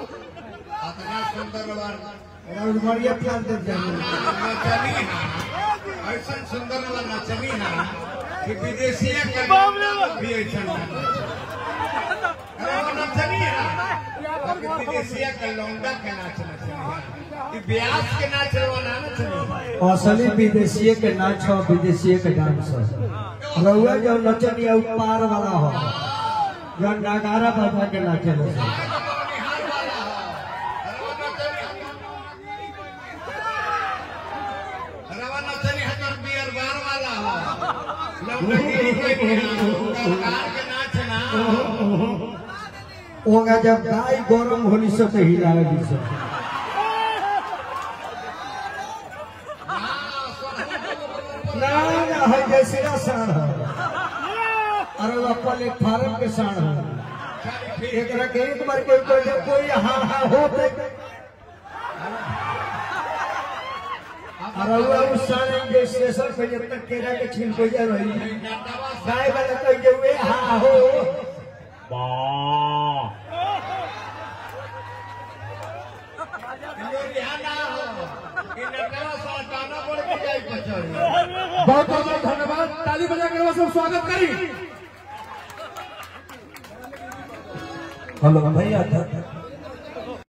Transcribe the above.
अपना सुंदर उमरिया प्यार दे नचनी ऐसा सुंदर नचनी है कि विदेशी भी ऐसा नचनी है विदेशी के लौंडा के नाच नचनी ब्यास के नाच असली विदेशी के नाच हो विदेशी के डांस रउआ जो नचनी पार वाला हो जो नगारा बाबा के नाचे होगा जब गाय गरम होली से तो हिलावे है जैसे साण है अरे अपन एक फार्म के साण है एक बार कोई हाँ हाँ होते अरे उस साण के स्टेशन पे जब तक केरा के छीन को जा रही गाय वाला कह हुए हाँ हो बहुत बहुत धन्यवाद ताली बजा कर सब स्वागत करी हेलो भैया